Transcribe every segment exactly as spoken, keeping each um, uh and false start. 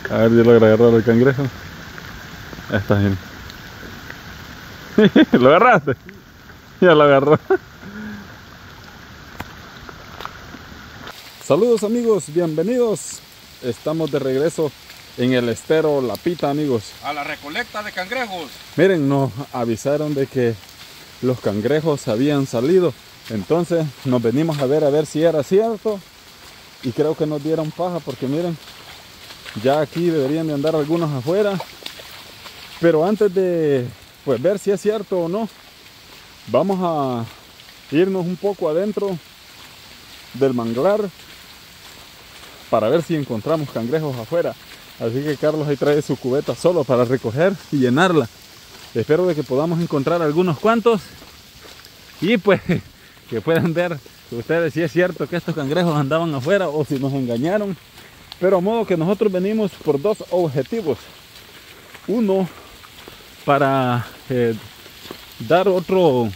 A ver, yo logro agarrar el cangrejo. Ahí está bien. ¿Lo agarraste? Ya lo agarró. Saludos amigos, bienvenidos. Estamos de regreso en el estero La Pita, amigos. A la recolecta de cangrejos. Miren, nos avisaron de que los cangrejos habían salido. Entonces nos venimos a ver a ver si era cierto. Y creo que nos dieron paja porque miren, ya aquí deberían de andar algunos afuera. Pero antes de pues ver si es cierto o no, vamos a irnos un poco adentro del manglar para ver si encontramos cangrejos afuera. Así que Carlos ahí trae su cubeta solo para recoger y llenarla. Espero de que podamos encontrar algunos cuantos y pues que puedan ver ustedes si es cierto que estos cangrejos andaban afuera o si nos engañaron. Pero a modo que nosotros venimos por dos objetivos. Uno, para eh, dar otro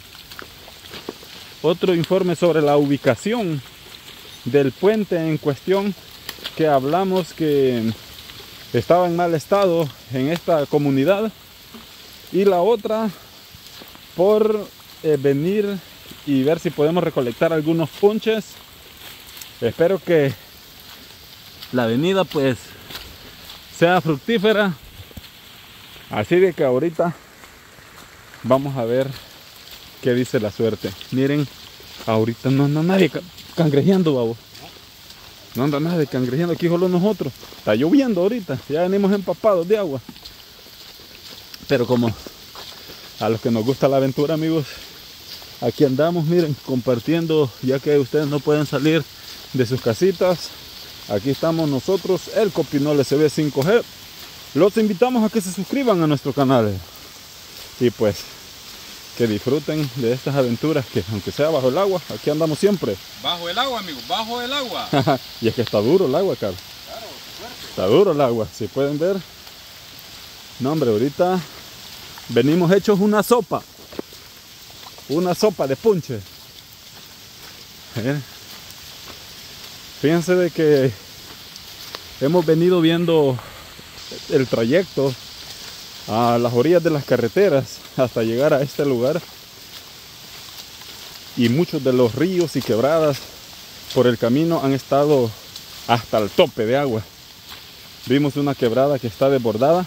otro informe sobre la ubicación del puente en cuestión, que hablamos que estaba en mal estado en esta comunidad. Y la otra, por eh, venir y ver si podemos recolectar algunos ponches. Espero que la venida pues sea fructífera. Así de que ahorita vamos a ver qué dice la suerte. Miren, ahorita no anda nadie cangrejeando, babo. No anda nadie cangrejeando, aquí solo nosotros. Está lloviendo ahorita, ya venimos empapados de agua. Pero como a los que nos gusta la aventura, amigos, aquí andamos, miren, compartiendo, ya que ustedes no pueden salir de sus casitas. Aquí estamos nosotros, el Copinol S B cinco G. Los invitamos a que se suscriban a nuestro canal. Y pues, que disfruten de estas aventuras, que aunque sea bajo el agua, aquí andamos siempre. Bajo el agua, amigos, bajo el agua. Y es que está duro el agua, Carlos. Claro, fuerte. Está duro el agua, si pueden ver. No, hombre, ahorita venimos hechos una sopa. Una sopa de punche. ¿Eh? Fíjense de que hemos venido viendo el trayecto a las orillas de las carreteras hasta llegar a este lugar. Y muchos de los ríos y quebradas por el camino han estado hasta el tope de agua. Vimos una quebrada que está desbordada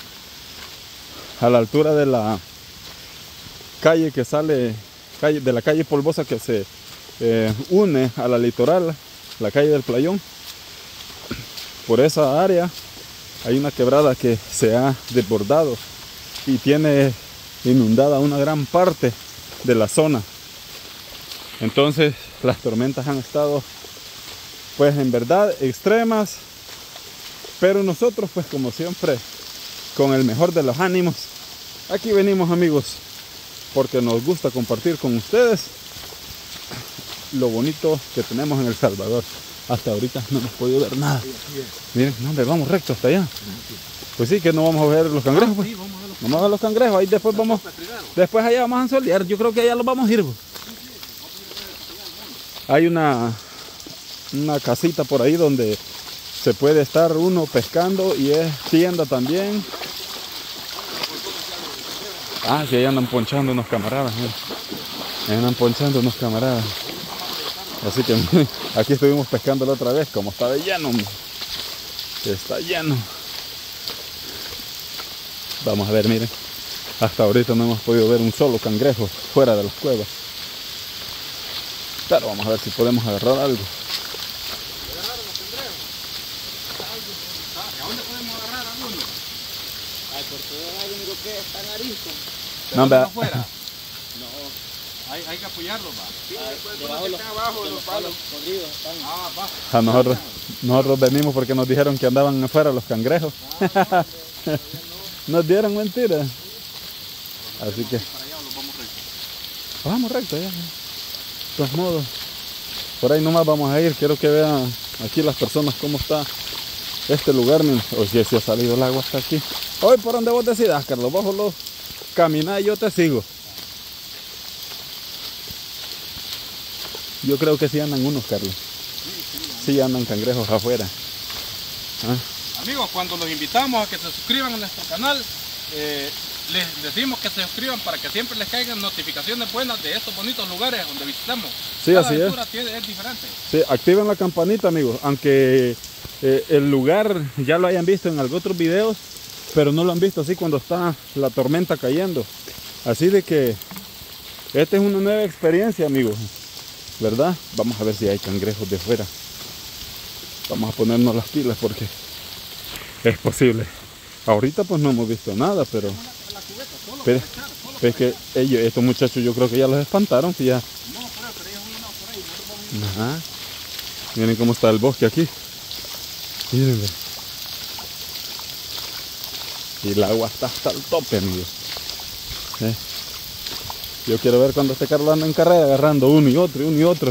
a la altura de la calle que sale calle, de la calle polvosa que se eh, une a la litoral, la calle del Playón. Por esa área hay una quebrada que se ha desbordado y tiene inundada una gran parte de la zona. Entonces las tormentas han estado pues en verdad extremas, pero nosotros pues como siempre con el mejor de los ánimos aquí venimos, amigos, porque nos gusta compartir con ustedes lo bonito que tenemos en El Salvador. Hasta ahorita no hemos podido ver nada. Miren, no, hombre, vamos recto hasta allá. Pues sí, que no vamos a ver los cangrejos. Pues. Vamos a ver los cangrejos, ahí después vamos. Después allá vamos a solear. Yo creo que allá los vamos a ir. Hay una, una casita por ahí donde se puede estar uno pescando y es tienda también. Ah, sí, ahí andan ponchando unos camaradas. Mira. Ahí andan ponchando unos camaradas. Así que aquí estuvimos pescando la otra vez, como está de lleno. Está lleno. Vamos a ver, miren. Hasta ahorita no hemos podido ver un solo cangrejo fuera de las cuevas. Pero vamos a ver si podemos agarrar algo. ¿Agarraron los cangrejos? ¿A dónde podemos agarrar alguno? Ay, porque es el único que está en Arisco. No, ¿Pero vea. afuera? No. Hay, hay que apoyarlos, va. Sí, Puede debajo poner los, que esté abajo de los palos. podridos están. Ah, va. A nosotros, nosotros venimos porque nos dijeron que andaban afuera los cangrejos. Ah, Nos dieron mentiras. Así que para allá los vamos recto. vamos recto ya. De todos modos, por ahí nomás vamos a ir. Quiero que vean aquí las personas cómo está este lugar. O si se ha salido el agua hasta aquí. Hoy por donde vos decidas, Carlos, vos solo caminá y yo te sigo. Yo creo que sí andan unos, Carlos. Sí andan cangrejos afuera. ¿Ah? Amigos, cuando los invitamos a que se suscriban a nuestro canal, eh, les decimos que se suscriban para que siempre les caigan notificaciones buenas de estos bonitos lugares donde visitamos. Sí, Cada así es. aventura tiene- es diferente. Sí, activen la campanita, amigos, aunque eh, el lugar ya lo hayan visto en algunos otros videos, pero no lo han visto así cuando está la tormenta cayendo. Así de que esta es una nueva experiencia, amigos, ¿verdad? Vamos a ver si hay cangrejos de fuera. Vamos a ponernos las pilas porque es posible. Ahorita pues no hemos visto nada, pero, La cubeta, solo pero para echar, solo es que ellos, estos muchachos yo creo que ya los espantaron, que ya. No, pero, pero ellos no, por ahí, nosotros vamos a ir. Ajá. Miren cómo está el bosque aquí. Miren. ve. Y el agua está hasta el tope, amigos. ¿Eh? Yo quiero ver cuando este Carlos anda en carrera agarrando uno y otro, y uno y otro.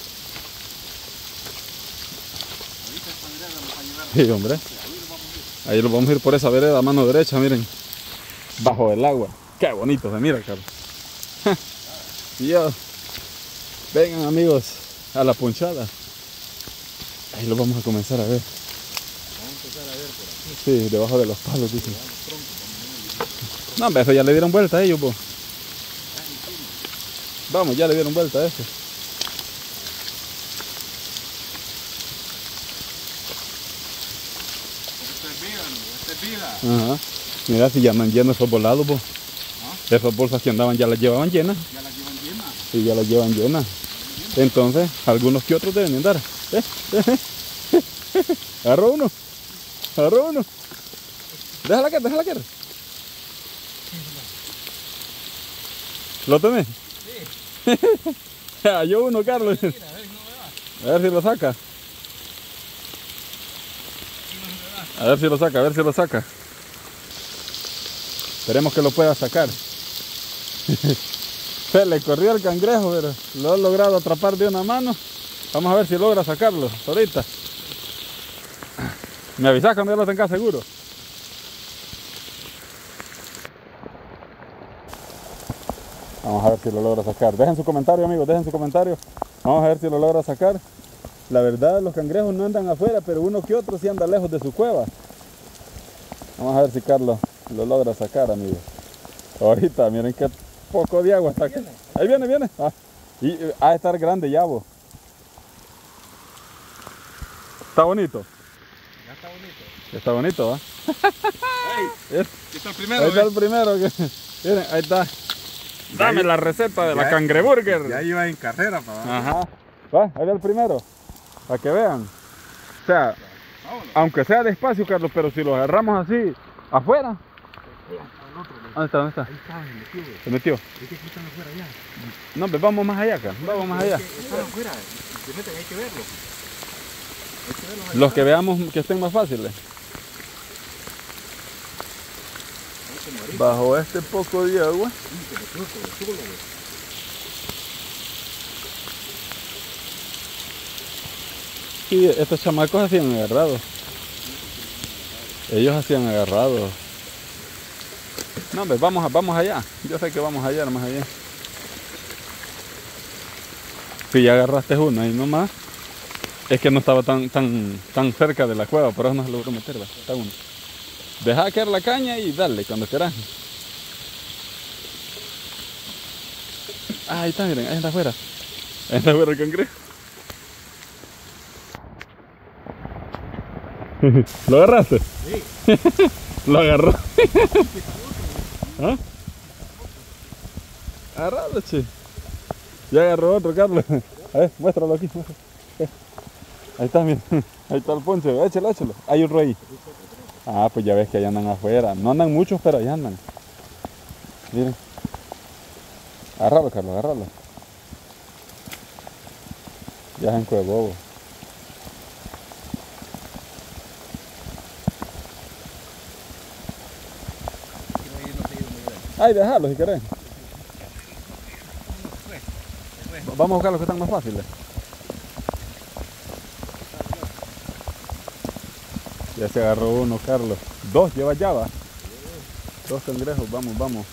Ahorita esta vereda nos va a llevar. Sí, hombre. Ahí lo vamos a ir por esa vereda a mano derecha, miren. Bajo el agua. Qué bonito se mira, Carlos. Y yo. Vengan, amigos, a la ponchada. Ahí lo vamos a comenzar a ver. Vamos a empezar a ver por aquí. Sí, debajo de los palos, dicen. No, hombre, eso ya le dieron vuelta a ellos, po. Vamos, ya le dieron vuelta a eso. Esto es vida, amigo, esto es vida. Ajá. Mira, si ya andan llenos esos volados, po. ¿Ah? Esas bolsas que andaban ya las llevaban llenas. Ya las llevan llenas. Y ya las llevan llenas. Entonces, algunos que otros deben andar. ¿Eh? Agarró uno. Agarró uno. Déjala que, déjala que. ¿Lo tenés? Sí. Halló uno, Carlos. Mira, a ver si no me va. A ver si lo saca. A ver si lo saca, a ver si lo saca. Esperemos que lo pueda sacar. Se le corrió el cangrejo, pero lo ha logrado atrapar de una mano. Vamos a ver si logra sacarlo ahorita. Me avisas cuando ya lo tengas seguro. Vamos a ver si lo logra sacar. Dejen su comentario, amigos, dejen su comentario. Vamos a ver si lo logra sacar. La verdad, los cangrejos no andan afuera, pero uno que otro sí anda lejos de su cueva. Vamos a ver si Carlos lo logra sacar, amigos. Ahorita, miren qué poco de agua está aquí. Ahí viene, viene. Ah, y eh, ha de estar grande ya, vos. Está bonito. Ya está bonito. Está bonito, ¿va? Ey, Es- aquí está el primero. Ahí está ¿ves? el primero. Que, miren, ahí está. Dame Ya- la receta de la ya- cangreburger. Ya iba en carrera, para Ajá. Va, ahí va el primero. Para que vean. O sea, Vámonos. aunque sea despacio, Carlos, pero si lo agarramos así, afuera. ¿Dónde está? ¿Dónde está? Ahí está, se metió, güey. Se metió. Es que aquí están afuera ya. No, pues vamos más allá, acá. Vamos más allá. Están afuera. Se meten, hay que verlos. Hay que verlos. Los que veamos que estén más fáciles. Bajo este poco de agua. Sí, estos chamacos hacían agarrados. Ellos hacían agarrados. No, pues vamos, a- vamos allá. Yo sé que vamos allá, más allá. Si ya agarraste uno ahí nomás. Es que no estaba tan, tan, tan cerca de la cueva, por eso no se logró meter. ¿Va? Está uno. Deja caer la caña y dale cuando quieras. Ah, ahí está, miren, ahí está afuera. Ahí está afuera el cangrejo. ¿Lo agarraste? Sí. Lo agarró. ¿Ah? Agarralo, che. Ya agarró otro, Carlos. A ver, muéstralo aquí. muéstralo. Ahí está, mira. Ahí está el poncho. Échalo, échalo. Hay otro ahí. Ah, pues ya ves que allá andan afuera. No andan muchos, pero allá andan. Miren. Agárralo, Carlos, agárralo. Ya se encuevó. Ay, déjalo si querés. Vamos a buscar los que están más fáciles. Ya se agarró uno, Carlos. Dos, lleva ya, va. Dos cangrejos, vamos, vamos.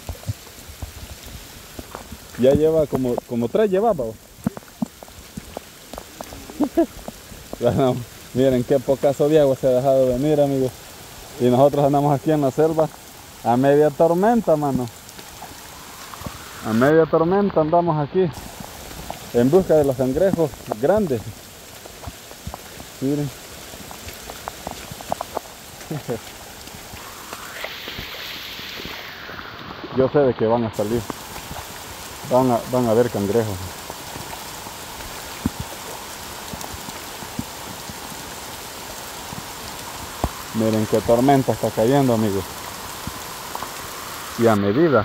Ya lleva como, como tres llevaba. Ya no, Miren qué pocazo de agua se ha dejado venir, amigos. Y nosotros andamos aquí en la selva a media tormenta, mano. A media tormenta andamos aquí en busca de los cangrejos grandes. Miren. Yo sé de que van a salir. Van a, van a ver cangrejos. Miren qué tormenta está cayendo, amigos. Y a medida,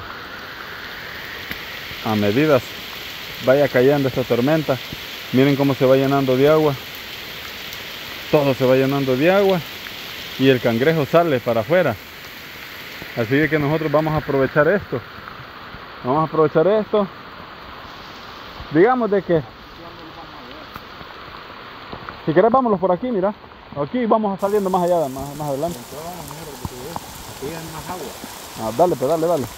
a medida vaya cayendo esta tormenta, miren cómo se va llenando de agua. Todo se va llenando de agua y el cangrejo sale para afuera. Así que nosotros vamos a aprovechar esto. Vamos a aprovechar esto. Digamos de que si querés vámonos por aquí, mira. Aquí vamos saliendo más allá, más, más adelante. Aquí hay más agua. Ah, dale, pues dale, dale.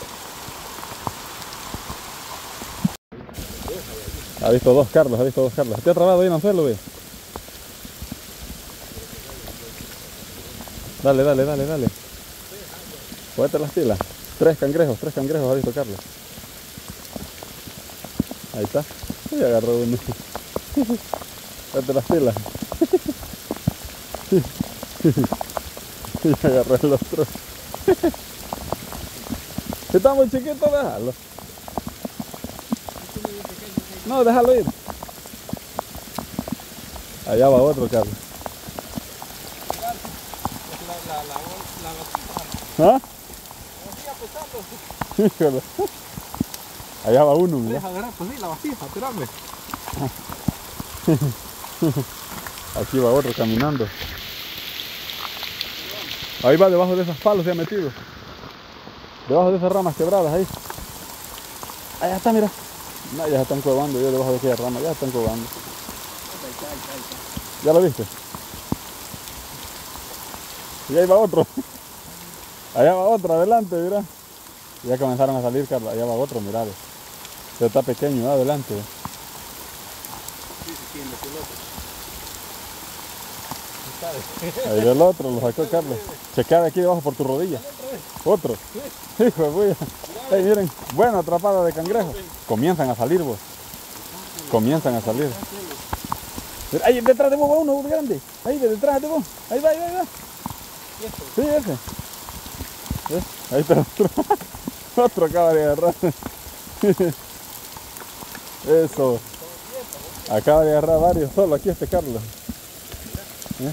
Ha visto dos Carlos, ha visto dos Carlos. ¿Te ha trabado ahí en el suelo, güey? Dale, dale, dale, dale. Póngate las pilas. Tres cangrejos, tres cangrejos ha visto Carlos. Ahí está. Y agarró uno. Póngate las pilas. Y agarró el otro. Está muy chiquito, déjalo. No, déjalo ir. Allá va otro, Carlos. ¿Ah? Híjole. Allá va uno, mira. Deja agarrar, pues sí, la vasija, espérame. Aquí va otro caminando. Ahí va debajo de esos palos, se ha metido. Debajo de esas ramas quebradas, ahí. Allá está, mira. No, ya se están cobando, yo debajo de aquella rama, ya se están cobando. ¿Ya lo viste? Y ahí va otro. Allá va otro, adelante, mira. Ya comenzaron a salir, Carlos. Allá va otro, mirá. Pero está pequeño, adelante. Ahí va el otro, lo sacó Carlos. Checa de aquí debajo por tu rodilla. Otro. Hijo de bulla. Hey, miren, buena atrapada de cangrejo. Comienzan a salir, vos. Comienzan a salir. Ahí detrás de vos va uno grande. Ahí detrás de vos. Ahí va, ahí va, ahí va. Sí, ese. ¿Ves? Ahí está otro. Otro acaba de agarrar. Eso. Acaba de agarrar varios solo aquí este Carlos. ¿Eh?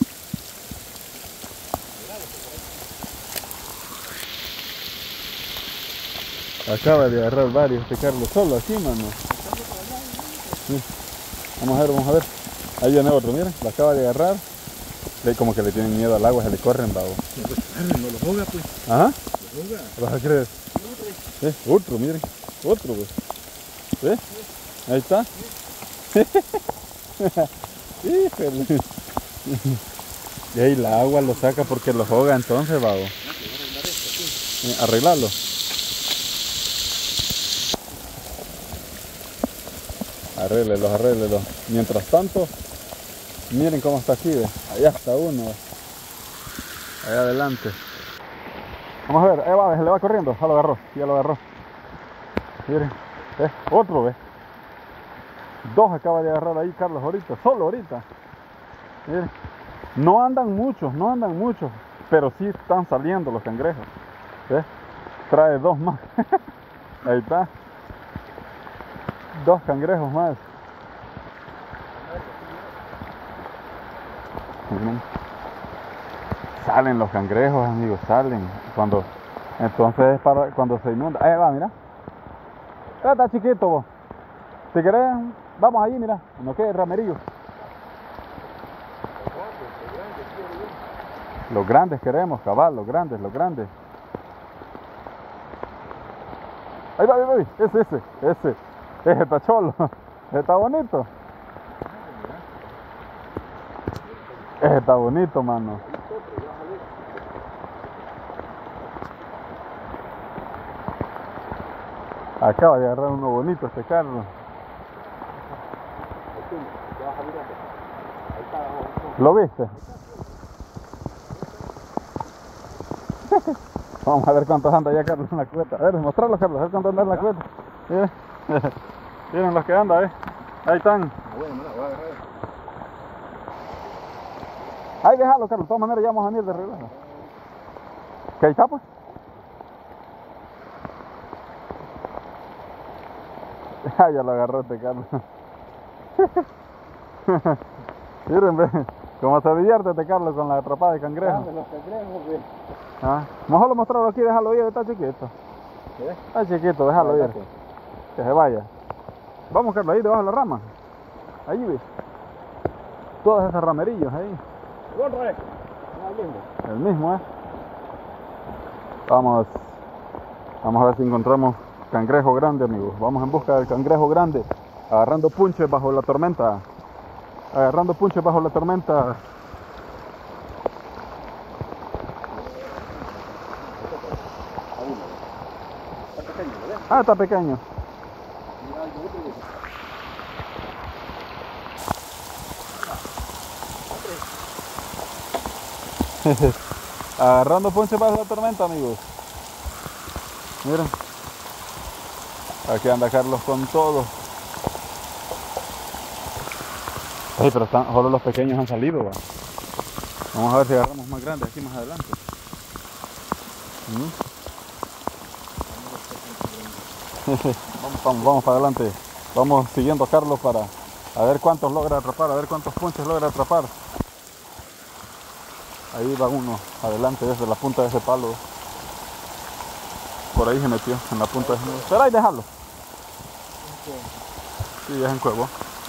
Acaba de agarrar varios este Carlos solo aquí, mano. Sí. Vamos a ver, vamos a ver. Ahí viene otro, miren, lo acaba de agarrar. Le, como que le tienen miedo al agua, se le corren, babo. No lo juega, pues. Ajá. Lo juega. ¿Vas a creer? ¿Eh? Otro, miren. Otro, pues. ¿Ves? Ahí está. Híjole. Y ahí la agua lo saca porque lo juega entonces, babo. Eh, arreglarlo. Arréglelos, arréglelos. Mientras tanto, miren cómo está aquí, ¿ves? Allá está uno, ¿ves? Allá adelante. Vamos a ver, ahí va, se le va corriendo. Ya lo agarró, ya lo agarró. Miren, ¿ves? Otro, ¿ves? Dos acaba de agarrar ahí Carlos ahorita, solo ahorita. Miren, no andan muchos, no andan muchos, pero sí están saliendo los cangrejos. ¿Ves? Trae dos más. Ahí está. Dos cangrejos más. Miren. Salen los cangrejos, amigos, salen. Cuando, entonces es para cuando se inunda. Ahí va, mira. Ah, está chiquito vos. Si querés, vamos allí, mira. No quede ramerillo. Los grandes queremos, cabal, los grandes, los grandes. Ahí va, ahí va, ahí. Ese, ese, ese. Ese está cholo. Está bonito. Ese está bonito, mano. Acaba de agarrar uno bonito este carro. ¿Lo viste? Vamos a ver cuántos anda ya Carlos en la cubeta. A ver, mostrarlo Carlos, a ver cuántos anda en la cubeta. Miren, miren los que andan, ¿eh? Ahí están. Ahí déjalo Carlos, de todas maneras ya vamos a venir de regreso. ¿Qué ahí está pues? Ah, ya lo agarró este Carlos. Miren, ve, cómo se divierte este Carlos con la atrapada de cangrejo. Ah, de los cangrejos, güey. Ah, mejor lo mostrarlo aquí, déjalo ir, está chiquito. ¿Qué? Está chiquito, déjalo ir. Que se vaya. Vamos Carlos, ahí debajo de la rama. Ahí ves. Todos esos ramerillos ahí. ¡Corre! El mismo, eh. Vamos. Vamos a ver si encontramos cangrejo grande, amigos. Vamos en busca del cangrejo grande. Agarrando punches bajo la tormenta. Agarrando punches bajo la tormenta. Ah, está pequeño. Agarrando punches bajo la tormenta, amigos. Miren. Aquí anda Carlos con todo. Ay, pero están, solo los pequeños han salido, va. Vamos a ver si agarramos más grandes aquí más adelante. ¿Mm? vamos, vamos, vamos para adelante. Vamos siguiendo a Carlos para a ver cuántos logra atrapar, a ver cuántos punches logra atrapar. Ahí va uno, adelante desde la punta de ese palo. Por ahí se metió, en la punta de ese... Pero ahí déjalo. Sí, ya se encuevó.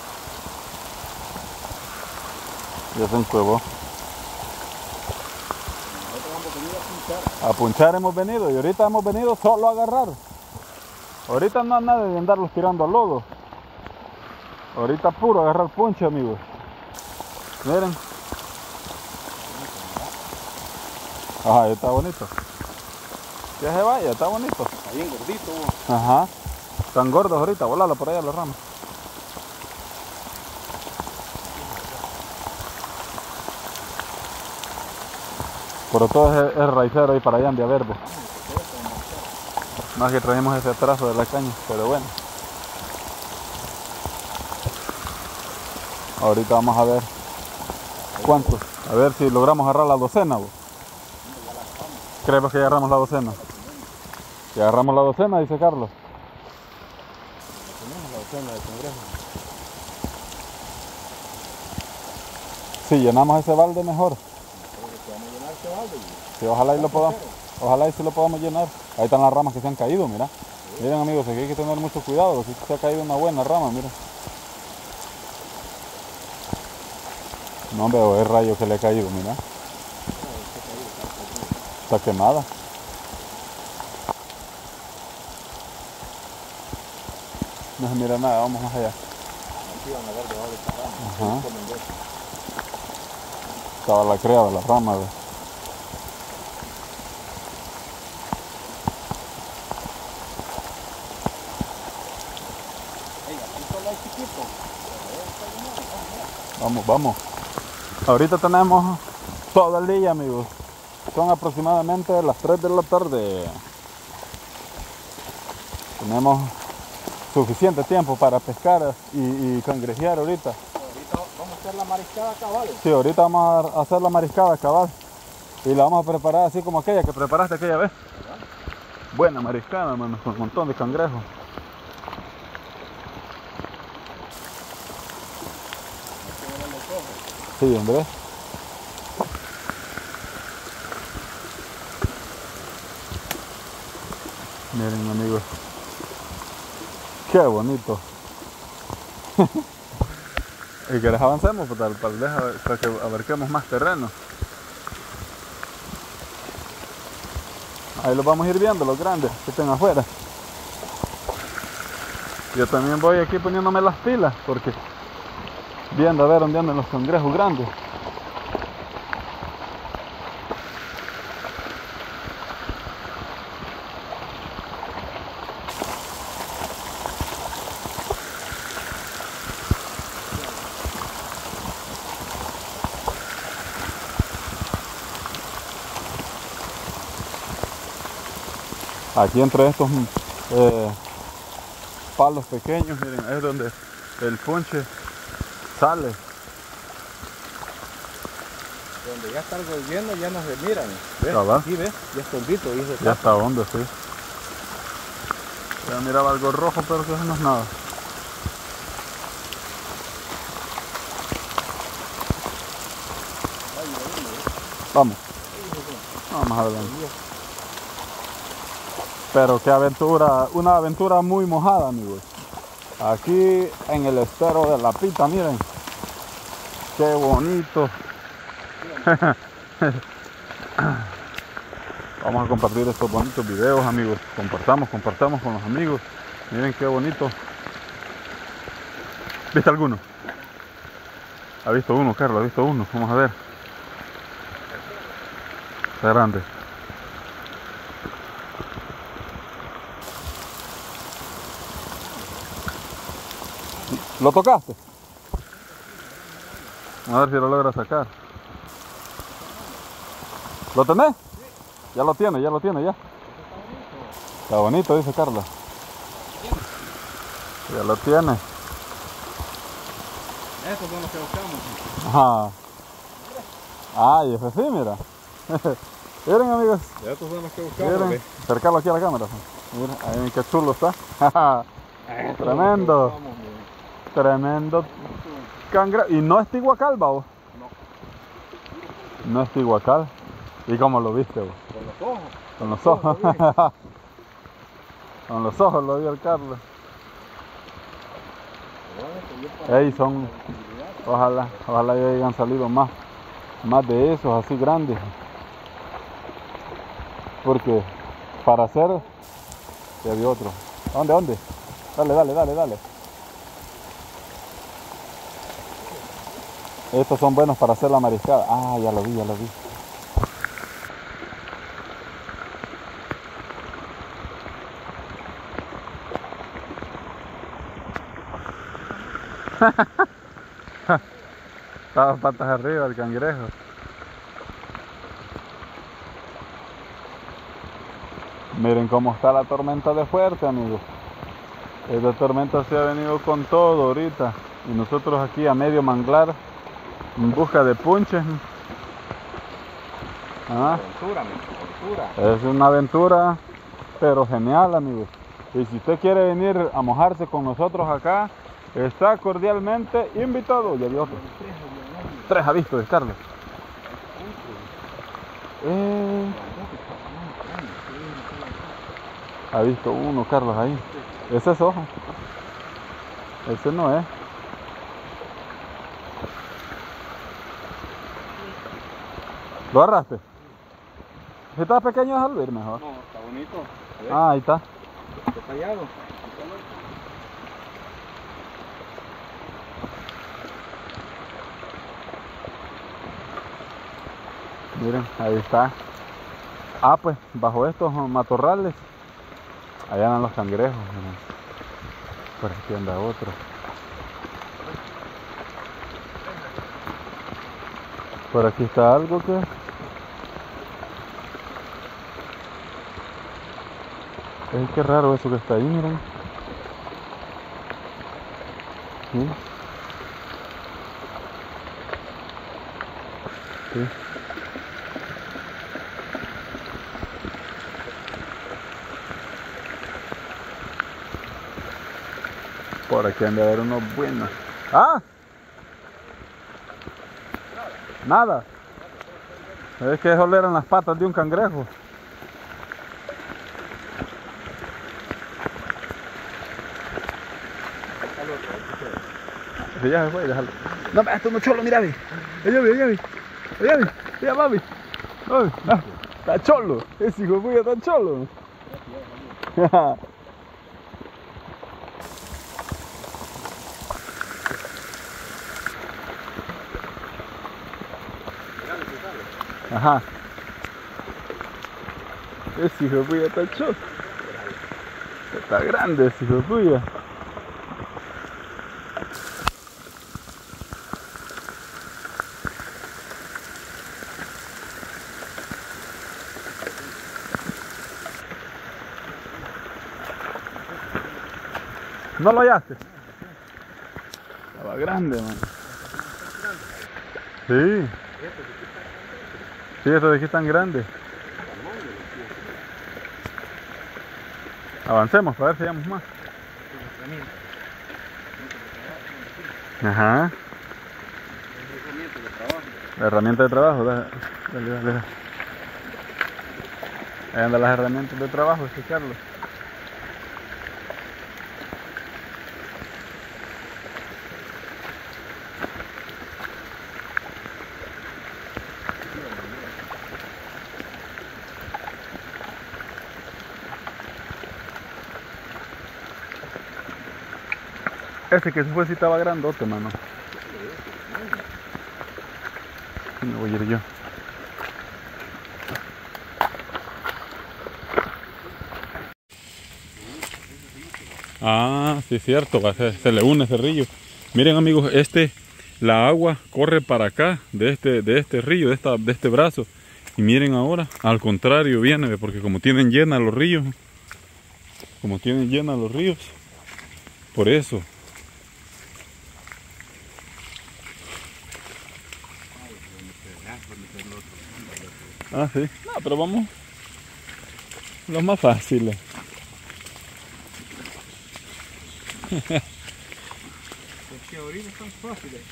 Ya se encuevó. A punchar hemos venido y ahorita hemos venido solo a agarrar. Ahorita no hay nada de andarlos tirando al lodo. Ahorita puro agarrar punche, amigos. Miren. Ajá, está bonito. Que se vaya, está bonito. Está bien gordito. Ajá. Están gordos ahorita, volalo por allá las ramas. Pero todo es, es raicero ahí para allá en Villaverbo. Más que traemos ese trazo de la caña, pero bueno. Ahorita vamos a ver cuántos. A ver si logramos agarrar la docena. ¿Vos? ¿Creemos que agarramos la docena? ¿Que agarramos la docena? Dice Carlos. Tenemos la docena de cangrejo. Si llenamos ese balde mejor. Vamos a llenar este balde. Sí, ojalá y lo podamos. Ojalá y si lo podamos llenar. Ahí están las ramas que se han caído, mira. Miren amigos, aquí hay que tener mucho cuidado. Aquí se ha caído una buena rama, mira. No veo el rayo que le ha caído, mira. Está quemada. No se mira nada, vamos más allá. Aquí van a ver debajo de esta rama. Ajá. Estaba la crea de la rama, ¿ves? Vamos, vamos. Ahorita tenemos todo el día, amigos. Son aproximadamente las tres de la tarde. Tenemos suficiente tiempo para pescar y, y cangrejear ahorita. Ahorita vamos a hacer la mariscada cabal. Sí, ahorita vamos a hacer la mariscada cabal. Y la vamos a preparar así como aquella que preparaste aquella vez. Buena mariscada, hermano, con un montón de cangrejos. Sí, hombre. Miren, amigos. Qué bonito. Y que les avancemos pues, tal, tal vez, para que abarquemos más terreno. Ahí los vamos a ir viendo, los grandes que estén afuera. Yo también voy aquí poniéndome las pilas porque viendo a ver dónde andan los cangrejos grandes. Aquí entre estos eh, palos pequeños, miren, es donde el punche sale. Donde ya está el gobierno ya nos miran. ¿Ves? ¿Verdad? Aquí ves, ya está hondito. Y Ya está hondo, sí. Ya miraba algo rojo, pero que eso no es nada. Vamos. Vamos adelante. Pero qué aventura, una aventura muy mojada, amigos. Aquí en el estero de La Pita, miren. Qué bonito. Vamos a compartir estos bonitos videos, amigos. Compartamos, compartamos con los amigos. Miren qué bonito. ¿Viste alguno? ¿Ha visto uno, Carlos? ¿Ha visto uno? Vamos a ver. Está grande. ¿Lo tocaste? A ver si lo logra sacar. ¿Lo tenés? Ya lo tiene, ya lo tiene, ya. Está bonito, dice Carla. Ya lo tiene. Estos son los que buscamos. Ajá. Ay, ese sí, mira. Miren, amigos. Estos son los que buscamos. Miren, ¿Ves? acercarlo aquí a la cámara. Miren, ahí qué chulo está. Tremendo. Tremendo cangrejo. ¿Y no es tihuacal, vos? No. No es tihuacal. ¿Y cómo lo viste, vos? Con los ojos. Con los ojos. Con los ojos lo vio el Carlos. Ey, son... Ojalá, ojalá ya hayan salido más, más de esos así grandes. Porque para hacer, ya vi otro. ¿Dónde, dónde? Dale, dale, dale, dale. Estos son buenos para hacer la mariscada. Ah, ya lo vi, ya lo vi. Estaba patas arriba el cangrejo. Miren cómo está la tormenta de fuerte, amigos. Esta tormenta se ha venido con todo ahorita. Y nosotros aquí a medio manglar en busca de punches. ¿Ah? Aventura, aventura. Es una aventura, pero genial, amigos. Y si usted quiere venir a mojarse con nosotros acá, está cordialmente invitado. Ya vi otro. Tres ha visto, Carlos. Eh, ha visto uno, Carlos, ahí. Ese es ojo. Ese no es. ¿Lo agarraste? Si está pequeño, déjalo ir mejor. No, está bonito. Ah, ahí está. Está tallado. Miren, ahí está. Ah, pues, bajo estos matorrales, allá andan los cangrejos. Miren. Por aquí anda otro. Por aquí está algo que... Es que raro eso que está ahí, miren. Miren. Sí. Por aquí han de haber unos buenos. ¡Ah! Nada. Es que eso eran las patas de un cangrejo. Sí, ya se fue, déjalo. No, esto no es cholo, mira, ve. Allá ve, allá ve. Allá ve, allá mami. Ay, ah, está cholo. Ese hijo de puya está cholo. Ajá. Ese hijo de puya está cholo. Está grande ese hijo de puya. ¿No lo hallaste? Estaba grande, man. Sí. Sí, estos de aquí están grandes. Avancemos para ver si hallamos más. Ajá. La herramienta de trabajo. Dale, dale, dale. Ahí andan las herramientas de trabajo, este Carlos. Ese que se fue si estaba grandote, mano. Me voy a ir yo. Ah, sí es cierto, se, se le une ese río. Miren amigos, este, la agua corre para acá, de este, de este río, de, esta, de este brazo. Y miren ahora, al contrario viene, porque como tienen llena los ríos, como tienen llena los ríos, por eso. Ah, sí. No, pero vamos los más fáciles. Es que ahorita están fáciles.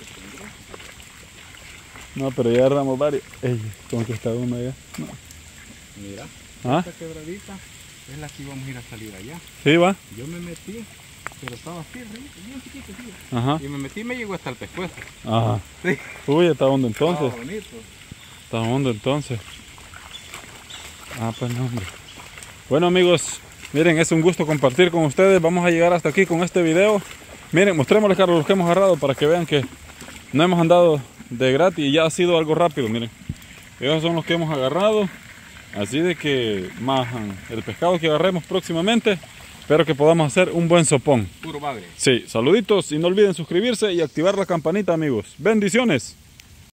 No, pero ya agarramos varios. Ey, ¿cómo que está uno allá? No. Mira, ¿Ah? esta quebradita es la que íbamos a ir a salir allá. Sí, va. Yo me metí, pero estaba así, bien chiquito, sí. Ajá. Y me metí y me llegó hasta el pescuezo. Ajá. Sí. Uy, está hondo entonces. Estaba bonito. Está hondo entonces. Ah, pues no, hombre. Bueno amigos, miren, es un gusto compartir con ustedes. Vamos a llegar hasta aquí con este video. Miren, mostrémosles, Carlos, los que hemos agarrado para que vean que no hemos andado de gratis y ya ha sido algo rápido. Miren, esos son los que hemos agarrado. Así de que más el pescado que agarremos próximamente, espero que podamos hacer un buen sopón. Puro bagre. Sí, saluditos y no olviden suscribirse y activar la campanita, amigos. Bendiciones.